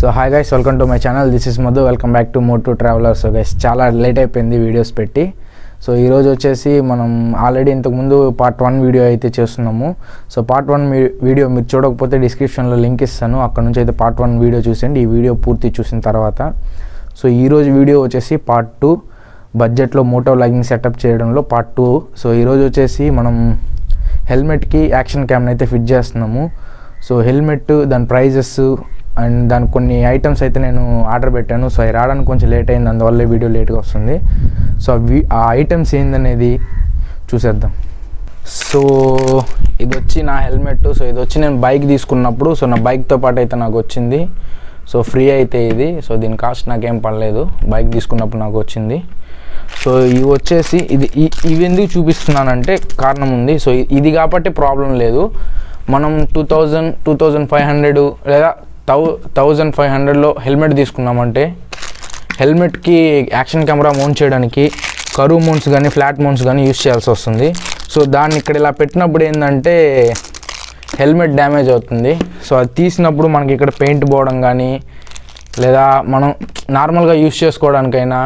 So hi guys, welcome to my channel. This is Madhu. Welcome back to Moto Traveler. So guys, చాలా late అయిపోయింది videos పెట్టి. So ఈరోజు వచ్చేసి మనం already ఇంతకుముందు పార్ట్ 1 వీడియో అయితే చేస్తున్నాము. సో పార్ట్ 1 వీడియో మీరు చూడకపోతే డిస్క్రిప్షన్లో లింక్ ఇస్తాను, అక్కడ నుంచి అయితే పార్ట్ 1 వీడియో చూసేయండి. ఈ వీడియో పూర్తి చూసిన తర్వాత సో ఈరోజు వీడియో వచ్చేసి పార్ట్ 2 బడ్జెట్లో మోటో వ్లాగింగ్ సెటప్ చేయడంలో పార్ట్ 2. సో ఈరోజు వచ్చేసి మనం హెల్మెట్కి యాక్షన్ క్యామ్ని అయితే ఫిట్ చేస్తున్నాము. సో హెల్మెట్, దాని ప్రైజెస్ అండ్ దానికి కొన్ని ఐటమ్స్ అయితే నేను ఆర్డర్ పెట్టాను. సో అవి రావడానికి కొంచెం లేట్ అయింది, అందువల్ల వీడియో లేట్గా వస్తుంది. సో ఆ ఐటమ్స్ ఏందనేది చూసేద్దాం. సో ఇది వచ్చి నా హెల్మెట్. సో ఇది వచ్చి నేను బైక్ తీసుకున్నప్పుడు, సో నా బైక్తో పాటు అయితే నాకు వచ్చింది. సో ఫ్రీ అయితే ఇది. సో దీని కాస్ట్ నాకేం పడలేదు, బైక్ తీసుకున్నప్పుడు నాకు వచ్చింది. సో ఇవి వచ్చేసి ఇవి ఎందుకు చూపిస్తున్నానంటే కారణం ఉంది. సో ఇది కాబట్టి ప్రాబ్లం లేదు. మనం 2500 లేదా 1500లో హెల్మెట్ తీసుకున్నామంటే హెల్మెట్కి యాక్షన్ కెమెరా మౌంట్ చేయడానికి కర్వ్ మౌంట్స్ కానీ ఫ్లాట్ మౌంట్స్ కానీ యూజ్ చేయాల్సి వస్తుంది. సో దాన్ని ఇక్కడ ఇలా పెట్టినప్పుడు ఏంటంటే హెల్మెట్ డ్యామేజ్ అవుతుంది. సో అది తీసినప్పుడు మనకి ఇక్కడ పెయింట్ పోవడం కానీ లేదా మనం నార్మల్గా యూజ్ చేసుకోవడానికైనా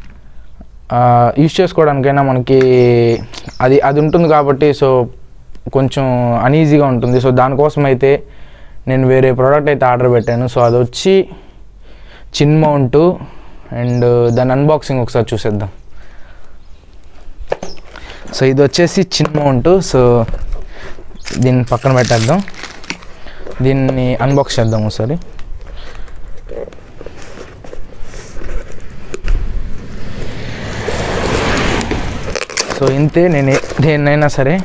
మనకి అది ఉంటుంది కాబట్టి సో కొంచెం అనీజీగా ఉంటుంది. సో దానికోసం అయితే నేను వేరే ప్రోడక్ట్ అయితే ఆర్డర్ పెట్టాను. సో అది వచ్చి చిన్ మౌంట్ అండ్ దాని అన్బాక్సింగ్ ఒకసారి చూసేద్దాం. సో ఇది వచ్చేసి చిన్ మౌంట్. సో దీన్ని పక్కన పెట్టేద్దాం, దీన్ని అన్బాక్స్ చేద్దాం ఒకసారి. సో ఇంతే, నేను దేన్నైనా సరే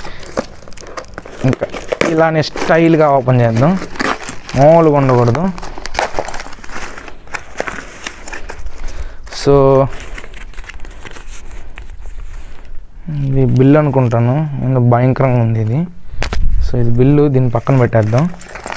ఇంకా ఇలానే స్టైల్గా ఓపెన్ చేద్దాం, మామూలుగా ఉండకూడదు. సో ఇది బిల్ అనుకుంటాను, ఎందుకు భయంకరంగా ఉంది ఇది. సో ఇది బిల్లు, దీన్ని పక్కన పెట్టేద్దాం.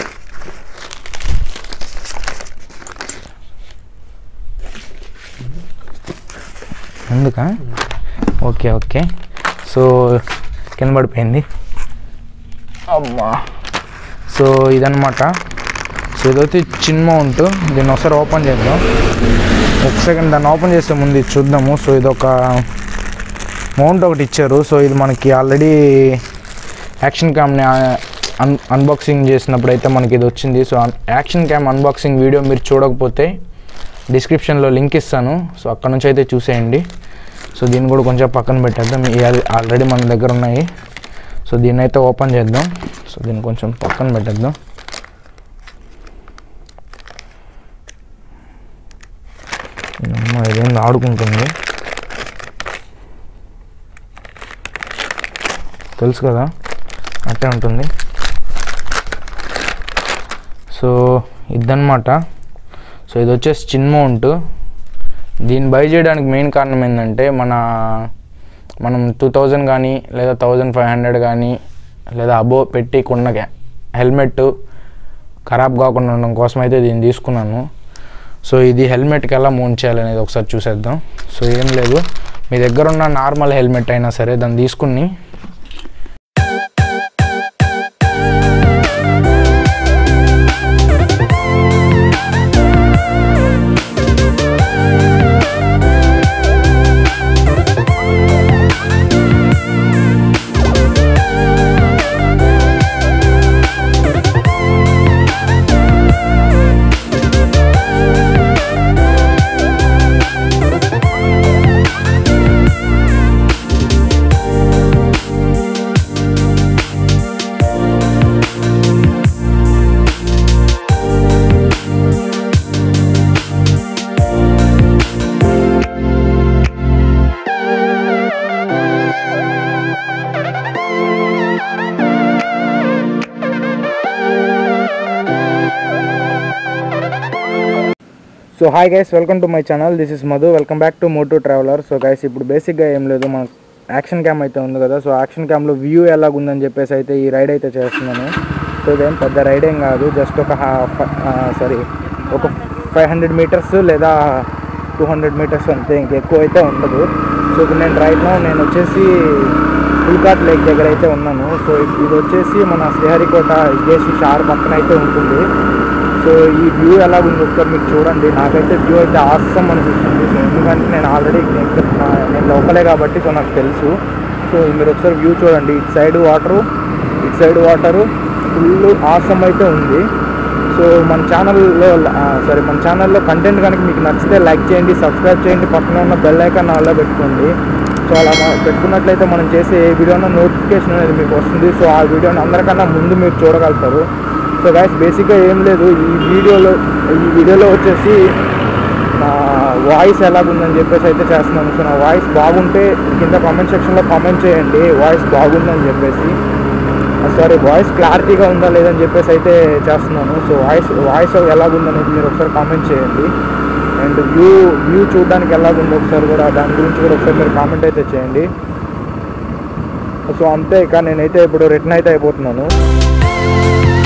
ఎందుక ఓకే. సో కింద పడిపోయింది అమ్మా. సో ఇదన్నమాట. సో ఇదైతే చిన్ మౌంట్. దీన్ని ఒకసారి ఓపెన్ చేద్దాం. ఒక సెకండ్, దాన్ని ఓపెన్ చేసే ముందు ఇది చూద్దాము. సో ఇదొక మౌంట్ ఒకటి ఇచ్చారు. సో ఇది మనకి ఆల్రెడీ యాక్షన్ క్యామ్ని అన్బాక్సింగ్ చేసినప్పుడు అయితే మనకి ఇది వచ్చింది. So action cam unboxing video మీరు చూడకపోతే డిస్క్రిప్షన్లో లింక్ ఇస్తాను, సో అక్కడ నుంచి అయితే చూసేయండి. సో దీన్ని కూడా కొంచెం పక్కన పెట్టేద్దాం, ఆల్రెడీ మన దగ్గర ఉన్నాయి. సో దీన్ని అయితే ఓపెన్ చేద్దాం. సో దీన్ని కొంచెం పక్కన పెట్టేద్దాం. ఇదేంది ఆడుకుంటుంది, తెలుసు కదా, అట్టే ఉంటుంది. సో ఇదన్నమాట. సో ఇది వచ్చేసి చిన్ మౌంట్. దీన్ని బై చేయడానికి మెయిన్ కారణం ఏంటంటే మనం 2000 కానీ లేదా 1500 కానీ లేదా అబో పెట్టి కొన్న హెల్మెట్ ఖరాబ్ కాకుండా ఉండడం కోసం అయితే దీన్ని తీసుకున్నాను. సో ఇది హెల్మెట్కి ఎలా మౌంట్ చేయాలనేది ఒకసారి చూసేద్దాం. సో ఏం లేదు, మీ దగ్గర ఉన్న నార్మల్ హెల్మెట్ అయినా సరే దాన్ని తీసుకుని so hi guys, welcome to my channel. This is Madhu. Welcome back to Moto Traveler. So guys, ఇప్పుడు బేసిక్గా ఏం లేదు, మన యాక్షన్ క్యామ్ అయితే ఉంది కదా. సో యాక్షన్ క్యామ్లో వ్యూ ఎలాగుందని చెప్పేసి అయితే ఈ రైడ్ అయితే చేస్తున్నాను. సో ఇదేం పెద్ద రైడ్ ఏం కాదు, జస్ట్ ఒక 500 మీటర్స్ లేదా 200 మీటర్స్ అంతే, ఇంకెక్కువ అయితే ఉండదు. సో ఇప్పుడు నేను వచ్చేసి పుల్కాట్ లేక్ దగ్గర అయితే ఉన్నాను. సో ఇది వచ్చేసి మన శ్రీహరికోట ఇదేసి షార్ పక్కన అయితే ఉంటుంది. సో సో ఈ వ్యూ ఎలాగుంది ఒకసారి మీకు చూడండి. నాకైతే వ్యూ అయితే ఆసమ్ అనిపిస్తుంది. సో ఎందుకంటే నేను ఆల్రెడీ నేను లోకలే కాబట్టి సో నాకు తెలుసు. సో మీరు ఒకసారి వ్యూ చూడండి. ఇటు సైడ్ వాటరు ఫుల్ ఆసమ్ అయితే ఉంది. సో మన ఛానల్లో కంటెంట్ కనుక మీకు నచ్చితే లైక్ చేయండి, సబ్స్క్రైబ్ చేయండి, పక్కన ఉన్న బెల్ ఐకాన్ ఆల్లో పెట్టుకోండి. సో అలా పెట్టుకున్నట్లయితే మనం చేసే ఏ వీడియోనో నోటిఫికేషన్ అనేది మీకు వస్తుంది. సో ఆ వీడియోని అందరికన్నా ముందు మీరు చూడగలుగుతారు. సో గైస్ బేసిక్గా ఏం లేదు, ఈ వీడియోలో వచ్చేసి నా వాయిస్ ఎలాగుందని చెప్పేసి అయితే చేస్తున్నాను. సో నా వాయిస్ బాగుంటే కింద కామెంట్ సెక్షన్లో కామెంట్ చేయండి వాయిస్ బాగుందని చెప్పేసి. వాయిస్ క్లారిటీగా ఉందా లేదని చెప్పేసి అయితే చేస్తున్నాను. సో వాయిస్ ఎలాగుందనేది మీరు ఒకసారి కామెంట్ చేయండి. అండ్ వ్యూ చూడడానికి ఎలాగుందో ఒకసారి కూడా దాని గురించి కూడా ఒకసారి మీరు కామెంట్ అయితే చేయండి. సో అంతే, ఇక నేనైతే ఇప్పుడు రిటర్న్ అయితే అయిపోతున్నాను.